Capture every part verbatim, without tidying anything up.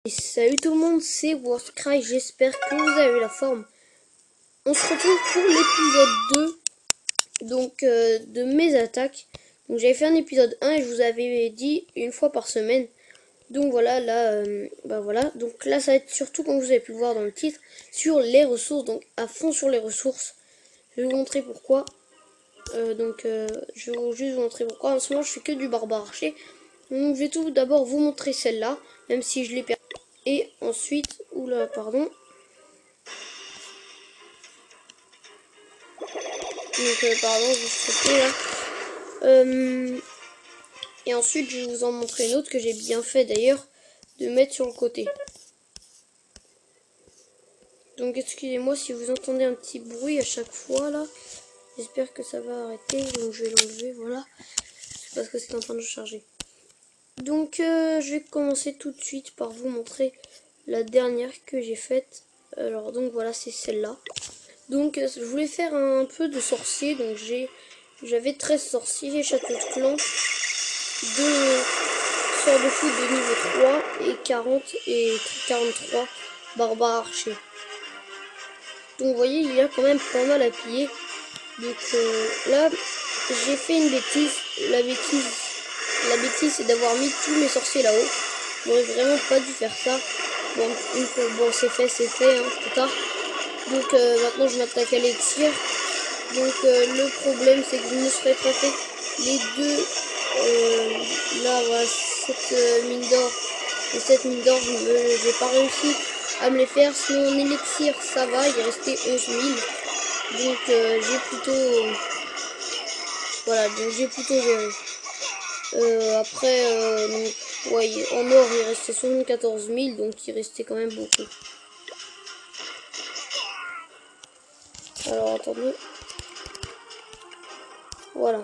Et salut tout le monde, c'est Warcry, j'espère que vous avez la forme. On se retrouve pour l'épisode deux donc euh, de mes attaques. Donc j'avais fait un épisode un et je vous avais dit une fois par semaine. Donc voilà, là, euh, bah voilà. Donc là ça va être surtout, comme vous avez pu le voir dans le titre, sur les ressources, donc à fond sur les ressources. Je vais vous montrer pourquoi. Euh, donc euh, je vais juste vous montrer pourquoi. En ce moment je fais que du barbare archer. Donc je vais tout d'abord vous montrer celle-là, même si je l'ai perdu. Et ensuite, oula, pardon. Donc, euh, pardon, je suis là. Euh, et ensuite, je vais vous en montrer une autre que j'ai bien fait d'ailleurs, de mettre sur le côté. Donc, excusez-moi si vous entendez un petit bruit à chaque fois là. J'espère que ça va arrêter. Donc, je vais l'enlever, voilà. C'est parce que c'est en train de charger. Donc, euh, je vais commencer tout de suite par vous montrer la dernière que j'ai faite. Alors, donc voilà, c'est celle-là. Donc je voulais faire un peu de sorcier, donc j'ai j'avais treize sorciers, château de clan, deux sorts de foot de niveau trois et quarante et quarante-trois barbares archers. Donc vous voyez, il y a quand même pas mal à piller. Donc euh, là, j'ai fait une bêtise. La bêtise, la bêtise c'est d'avoir mis tous mes sorciers là-haut. J'aurais vraiment pas dû faire ça. Bon, une fois, bon c'est fait, c'est fait, hein, plus tard. Donc euh, maintenant je m'attaque à l'élixir. Donc euh, le problème c'est que je me serais pas fait les deux euh, là voilà cette euh, mine d'or et cette mine d'or, je j'ai pas réussi à me les faire. Sinon en élixir ça va, il est resté onze mille. Donc euh, j'ai plutôt euh, voilà, donc j'ai plutôt géré. Euh, après euh, donc, ouais, en or il restait soixante-quatorze mille, donc il restait quand même beaucoup. Alors attendez. Voilà.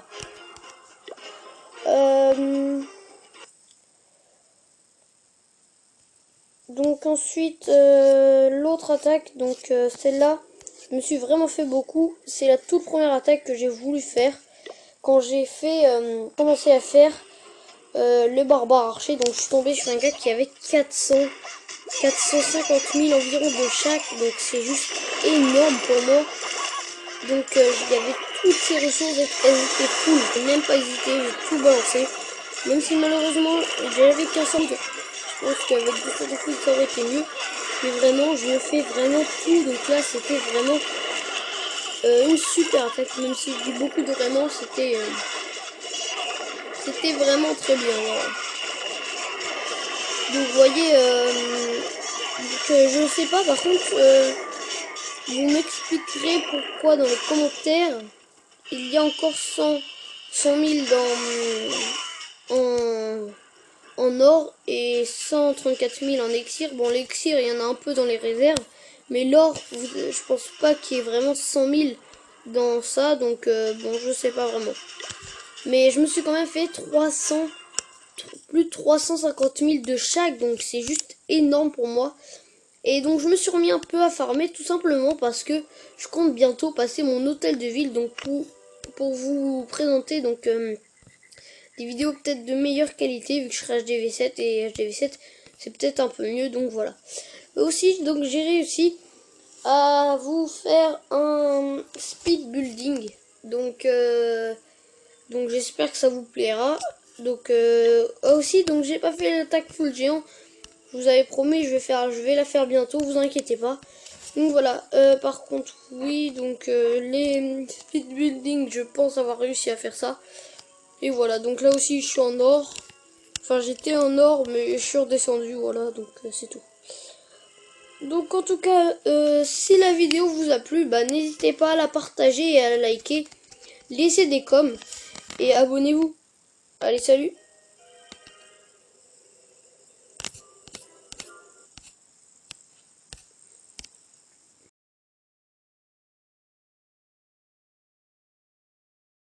Euh... Donc ensuite, euh, l'autre attaque, donc euh, celle-là, je me suis vraiment fait beaucoup. C'est la toute première attaque que j'ai voulu faire quand j'ai fait euh, commencé à faire euh, le barbare archer. Donc je suis tombée sur un gars qui avait quatre cents, quatre cent cinquante mille environ de chaque. Donc c'est juste énorme pour moi. Donc euh, il y avait toutes ces ressources, elles étaient full. J'ai même pas hésité, j'ai tout balancé. Même si malheureusement j'avais qu'un centre. Je pense qu'avec beaucoup de coups ça aurait été mieux. Mais vraiment, je me fais vraiment tout. Donc là, c'était vraiment euh, une super attaque. Même si je dis beaucoup de vraiment, c'était euh, c'était vraiment très bien. Voilà. Donc vous voyez, euh, donc, euh, je ne sais pas. Par contre, euh, vous m'expliquerez pourquoi dans les commentaires il y a encore cent mille dans en en or et cent trente-quatre mille en élixir. Bon, l'élixir, il y en a un peu dans les réserves, mais l'or, je pense pas qu'il y ait vraiment cent mille dans ça, donc euh, bon, je sais pas vraiment. Mais je me suis quand même fait trois cents, plus de trois cent cinquante mille de chaque, donc c'est juste énorme pour moi. Et donc je me suis remis un peu à farmer, tout simplement parce que je compte bientôt passer mon hôtel de ville, donc pour, pour vous présenter donc euh, des vidéos peut-être de meilleure qualité, vu que je serai H D V sept et H D V sept c'est peut-être un peu mieux, donc voilà. Aussi, donc j'ai réussi à vous faire un speed building, donc euh, donc j'espère que ça vous plaira. Donc euh, aussi, donc j'ai pas fait l'attaque full géant, je vous avais promis, je vais faire, je vais la faire bientôt, vous inquiétez pas. Donc voilà, euh, par contre oui, donc euh, les speed building, je pense avoir réussi à faire ça. Et voilà, donc là aussi je suis en or. Enfin j'étais en or mais je suis redescendu, voilà, donc euh, c'est tout. Donc en tout cas, euh, si la vidéo vous a plu, bah n'hésitez pas à la partager et à la liker. Laissez des coms et abonnez-vous. Allez, salut!